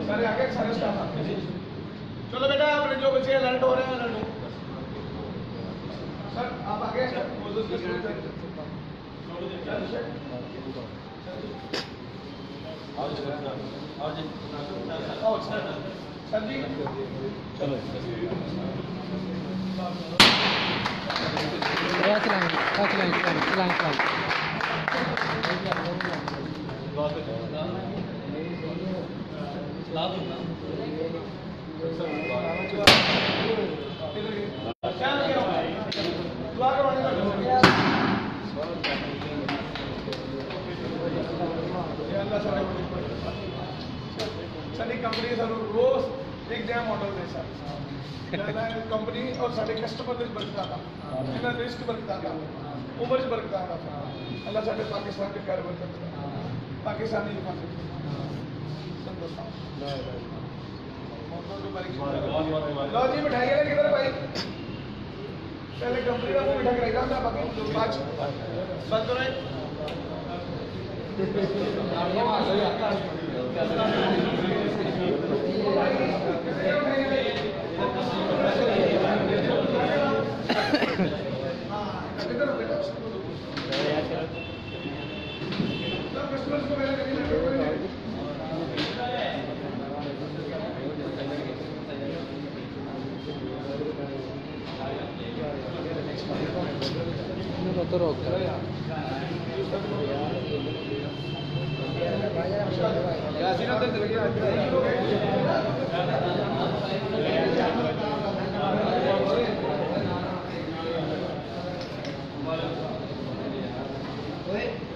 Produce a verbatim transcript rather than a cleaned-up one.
सारे आगे सारे स्टाफ आगे। चलो बेटा अपने जो बच्चे अलर्ट हो रहे हैं अलर्ट हो। सर आप आगे सर जी चलो चलाएं चलाएं चलाएं चलाएं साड़ी कंपनी सर रोज एक नया मॉडल दे सर कंपनी और साढ़े कस्टमर बरकता था इन्हें रिस्क बरकता था उम्र बरकता था अल्लाह साढ़े पाकिस्तान के घर बरकता पाकिस्तानी लो जी मिठाई वाले किधर भाई पहले कंपनी का मिठा कराएगा था बाकी पाँच बंद हो रहे तो रोक Wait.